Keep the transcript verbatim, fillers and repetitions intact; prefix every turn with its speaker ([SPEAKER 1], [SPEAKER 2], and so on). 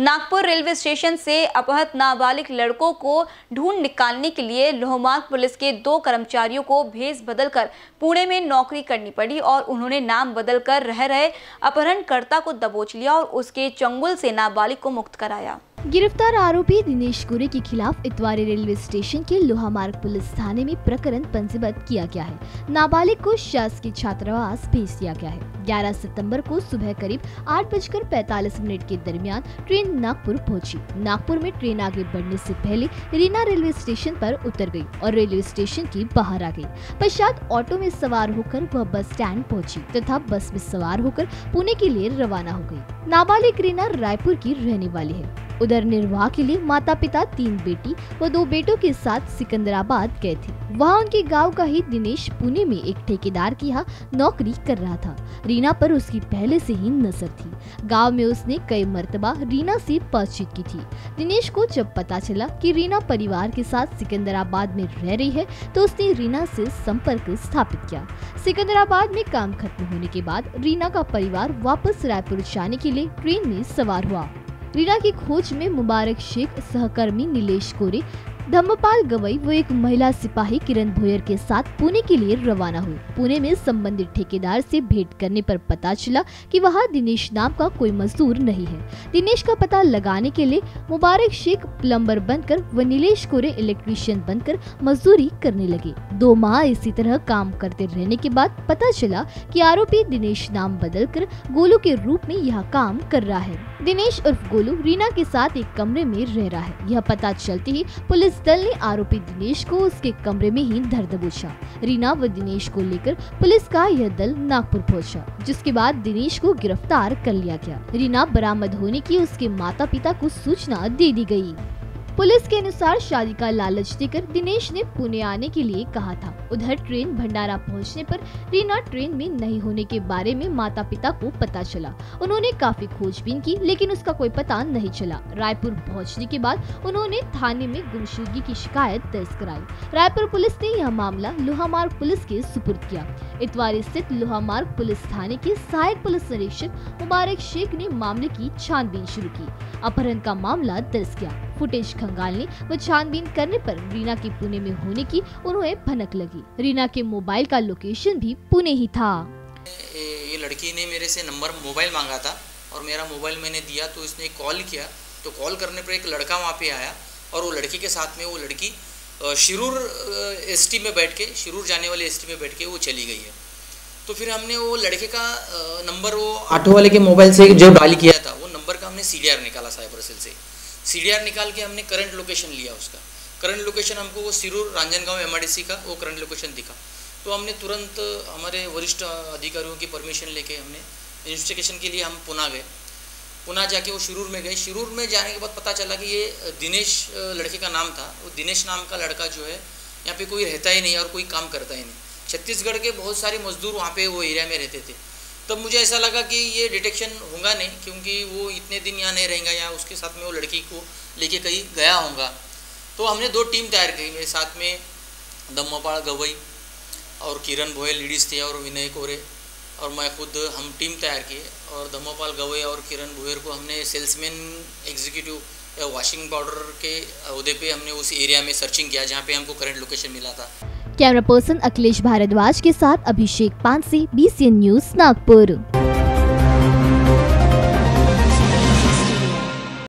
[SPEAKER 1] Nagpur railway station से अपहृत नाबालिग लड़कों को ढूंढ निकालने के लिए लोहमार्ग पुलिस के दो कर्मचारियों को भेष बदलकर पुणे में नौकरी करनी पड़ी और उन्होंने नाम बदलकर रह रहे अपहरणकर्ता को दबोच लिया और उसके चंगुल से नाबालिग को मुक्त कराया।
[SPEAKER 2] गिरफ्तार आरोपी दिनेश कोरे के खिलाफ इतवारी रेलवे स्टेशन के लोहामार्ग पुलिस थाने में प्रकरण पंजीबद्ध किया गया है। नाबालिग को शासकीय छात्रावास भेज दिया गया है। ग्यारह सितंबर को सुबह करीब आठ बजकर पैतालीस मिनट के दरमियान ट्रेन नागपुर पहुंची। नागपुर में ट्रेन आगे बढ़ने से पहले रीना रेलवे स्टेशन पर उतर गई और रेलवे स्टेशन के बाहर आ गई। पश्चात ऑटो में सवार होकर वह बस स्टैंड पहुंची तथा बस में सवार होकर पुणे के लिए रवाना हो गई। नाबालिग रीना रायपुर की रहने वाली है। उधर निर्वाह के लिए माता पिता, तीन बेटी व दो बेटों के साथ सिकंदराबाद गए थे। वहां उनके गांव का ही दिनेश पुणे में एक ठेकेदार के यहाँ नौकरी कर रहा था। रीना पर उसकी पहले से ही नजर थी। गांव में उसने कई मर्तबा रीना से बातचीत की थी। दिनेश को जब पता चला कि रीना परिवार के साथ सिकंदराबाद में रह रही है तो उसने रीना से संपर्क स्थापित किया। सिकंदराबाद में काम खत्म होने के बाद रीना का परिवार वापस रायपुर जाने के लिए ट्रेन में सवार हुआ। रीना की खोज में मुबारक शेख, सहकर्मी नीलेश कोरे, धम्मपाल गवई वो एक महिला सिपाही किरण भोयर के साथ पुणे के लिए रवाना हुए। पुणे में संबंधित ठेकेदार से भेंट करने पर पता चला कि वहां दिनेश नाम का कोई मजदूर नहीं है। दिनेश का पता लगाने के लिए मुबारक शेख प्लम्बर बनकर व नीलेश कोरे इलेक्ट्रीशियन बनकर मजदूरी करने लगे। दो माह इसी तरह काम करते रहने के बाद पता चला कि आरोपी दिनेश नाम बदलकर गोलू के रूप में यह काम कर रहा है। दिनेश उर्फ गोलू रीना के साथ एक कमरे में रह रहा है। यह पता चलते ही पुलिस दल ने आरोपी दिनेश को उसके कमरे में ही धर दबोचा। रीना व दिनेश को लेकर पुलिस का यह दल नागपुर पहुंचा, जिसके बाद दिनेश को गिरफ्तार कर लिया गया। रीना बरामद होने की उसके माता पिता को सूचना दे दी गई। पुलिस के अनुसार शादी का लालच देकर दिनेश ने पुणे आने के लिए कहा था। उधर ट्रेन भंडारा पहुंचने पर रीना ट्रेन में नहीं होने के बारे में माता पिता को पता चला। उन्होंने काफी खोजबीन की लेकिन उसका कोई पता नहीं चला। रायपुर पहुंचने के बाद उन्होंने थाने में गुमशुदगी की शिकायत दर्ज कराई। रायपुर पुलिस ने यह मामला लोहामार्ग पुलिस के सुपुर्द किया। इतवारी स्थित लोहामार्ग पुलिस थाने के सहायक पुलिस निरीक्षक मुबारक शेख ने मामले की छानबीन शुरू की। अपहरण का मामला दर्ज किया। फुटेज खंगालने व छानबीन करने पर रीना के पुणे में होने की उन्हें भनक लगी। रीना के मोबाइल का लोकेशन भी पुणे ही था।
[SPEAKER 3] ये लड़की ने मेरे से नंबर मोबाइल मांगा था और मेरा मोबाइल मैंने दिया तो इसने कॉल किया। तो कॉल करने पर एक लड़का वहाँ पे आया और वो लड़की के साथ में वो लड़की शिरूर एसटी में बैठ के शिरूर जाने वाले एसटी में बैठ के वो चली गई है। तो फिर हमने वो लड़के का नंबर वो ऑटो वाले के मोबाइल से जो डायल किया था वो नंबर का हमने सी डी आर निकाला साइबर सेल से। सी डी आर निकाल के हमने करंट लोकेशन लिया उसका। करंट लोकेशन हमको वो Shirur Ranjangaon M I D C का वो करंट लोकेशन दिखा। तो हमने तुरंत हमारे वरिष्ठ अधिकारियों की परमिशन लेके हमने इन्वेस्टिगेशन के लिए हम पुणे गए। पुणे जाके वो शिरूर में गए। शिरूर में जाने के बाद पता चला कि ये दिनेश लड़के का नाम था। वो दिनेश नाम का लड़का जो है यहाँ पे कोई रहता ही नहीं और कोई काम करता ही नहीं। छत्तीसगढ़ के बहुत सारे मजदूर वहाँ पे वो एरिया में रहते थे। तब मुझे ऐसा लगा कि ये डिटेक्शन होगा नहीं, क्योंकि वो इतने दिन यहाँ नहीं रहेगा या उसके साथ में वो लड़की को लेके कहीं गया होगा। तो हमने दो टीम तैयार की। मेरे साथ में धम्मपाल गवई और किरण भोयर लेडीज़ थे और विनय कोरे और मैं खुद हम टीम तैयार किए। और धम्मपाल गवई और किरण भोयर को हमने सेल्समैन एग्जीक्यूटिव वॉशिंग पाउडर के अहदे पे हमने उस एरिया में सर्चिंग किया जहाँ पे हमको करंट लोकेशन मिला था।
[SPEAKER 2] कैमरा पर्सन अखिलेश भारद्वाज के साथ Abhishek Panse, B C N news Nagpur.